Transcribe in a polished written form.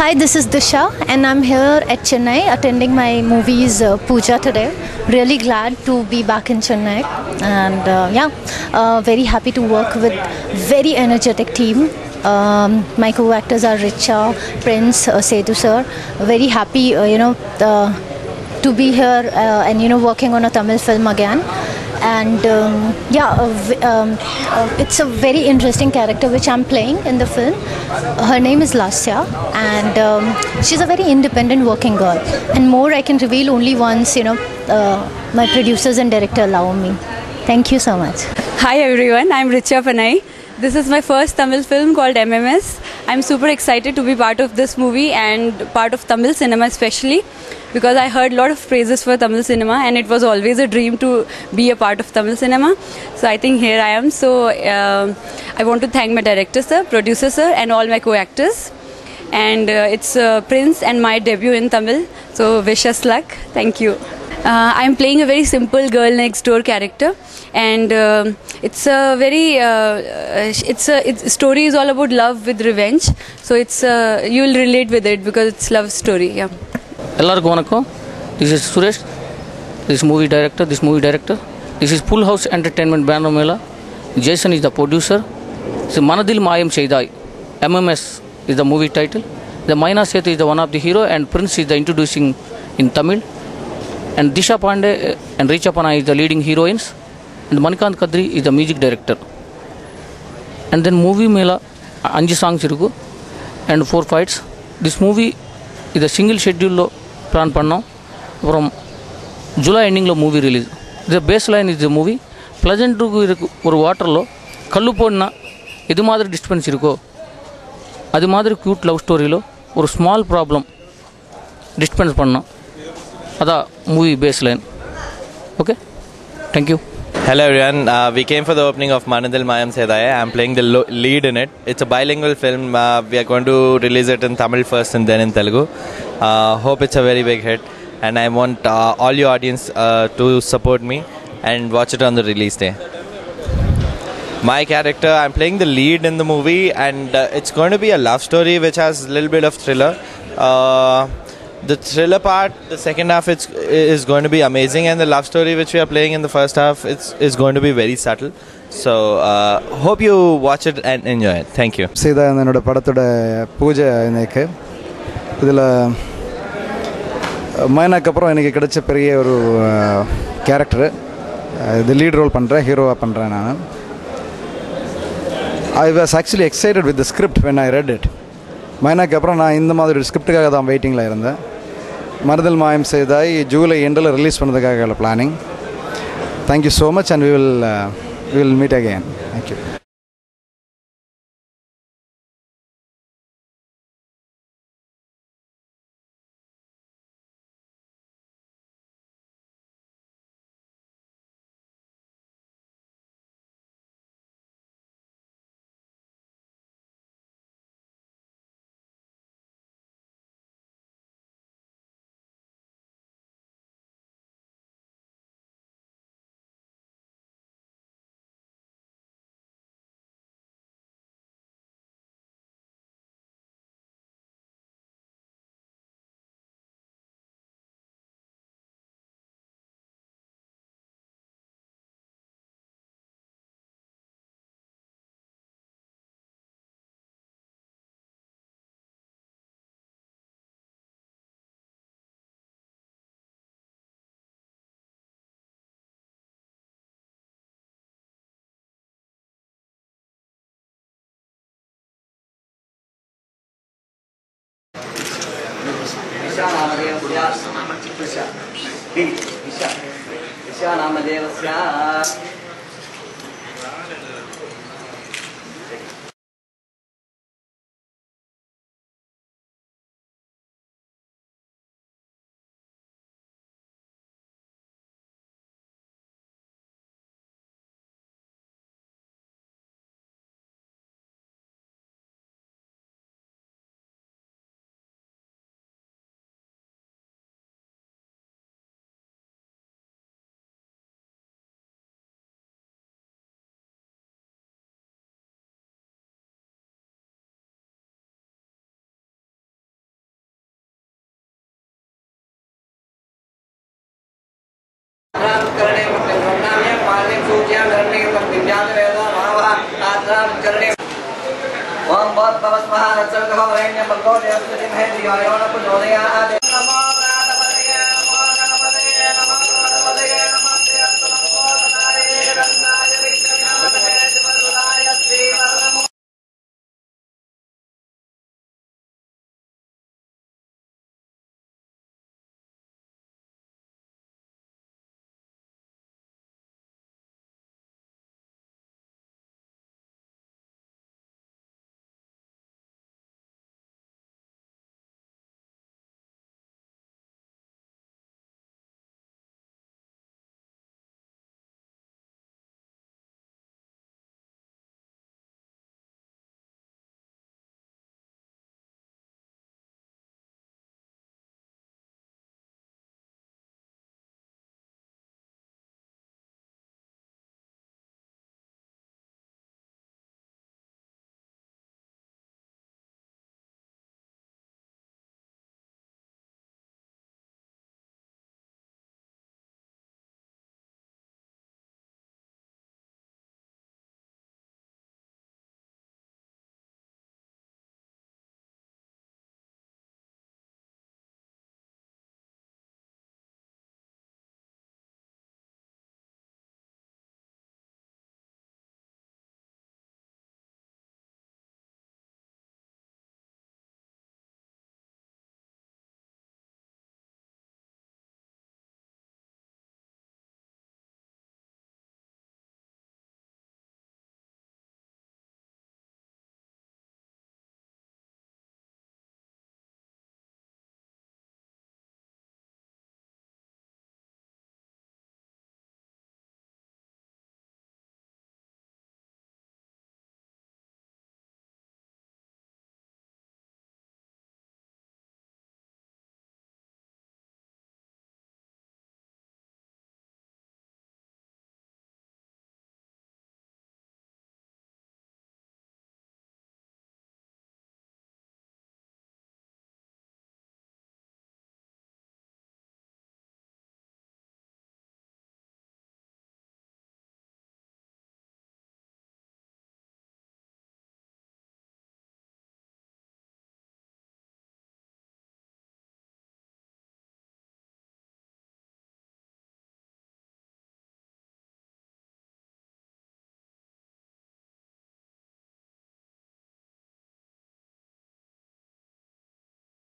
Hi, this is Disha, and I'm here at Chennai attending my movie's puja today. Really glad to be back in Chennai, and very happy to work with very energetic team. My co-actors are Richa, Prince, Sethu sir. Very happy, to be here and working on a Tamil film again. And it's a very interesting character which I'm playing in the film. Her name is Lasya, and she's a very independent working girl. And more I can reveal only once my producers and director allow me. Thank you so much. Hi everyone, I'm Richa Panay. This is my first Tamil film called MMS. I'm super excited to be part of this movie and part of Tamil cinema especially, because I heard a lot of praises for Tamil cinema and it was always a dream to be a part of Tamil cinema. So I think here I am. So I want to thank my director sir, producer sir and all my co-actors. And it's Prince and my debut in Tamil. So wish us luck. Thank you. I'm playing a very simple girl next door character, and it's a very its story is all about love with revenge. So it's you will relate with it because it's love story. Yeah. Ellarku vanakkam. This is Suresh. This movie director. This is Full House Entertainment banner mela. Jason is the producer. So Manadil Mayam Seidai. MMS is the movie title. The Maina Sethu is the one of the hero, and Prince is the introducing in Tamil. And Disha Pandey and Richa Panay is the leading heroines, and Manikant Kadri is the music director. And then movie mela 5 songs iruku and 4 fights. This movie is a single schedule lo plan pannam. From July ending lo movie release. The baseline is the movie pleasant or water lo kallu ponna edu madri disturbance iruko adu madri cute love story lo or small problem disturbance panna. That's the movie baseline. Okay, thank you. Hello everyone, we came for the opening of Manadil Mayam Seidaya. I'm playing the lead in it. It's a bilingual film. We are going to release it in Tamil first and then in Telugu. Hope it's a very big hit, and I want all your audience to support me and watch it on the release day. My character, I'm playing the lead in the movie, and it's going to be a love story which has a little bit of thriller. The thriller part, the second half, is going to be amazing, and the love story which we are playing in the first half is going to be very subtle. So hope you watch it and enjoy it. Thank you. Sida என்னோட படத்தோட பூஜை எனக்கு இதில் மைனாக்கு அப்புறம் எனக்கு கிடைச்ச பெரிய ஒரு கேரக்டரு இது லீட் ரோல் பண்ணுறேன், ஹீரோவாக பண்ணுறேன் நான். I was actually excited with the script when I read it. மைனாக்கு அப்புறம் நான் இந்த மாதிரி ஒரு ஸ்கிரிப்டுக்காக தான் வெயிட்டிங்கில் இருந்தேன். மனதில் மாயம் செய்தாய் ஜூலை எண்டில் ரிலீஸ் பண்ணதுக்காக planning. Thank you so much, and we will meet again. Thank you. Isha Namadevasya ओम बहुत भवस्मः रत्सर्गो वरेण्यं भगो देवस्तिं हे दियोयोन प्रचोदयात्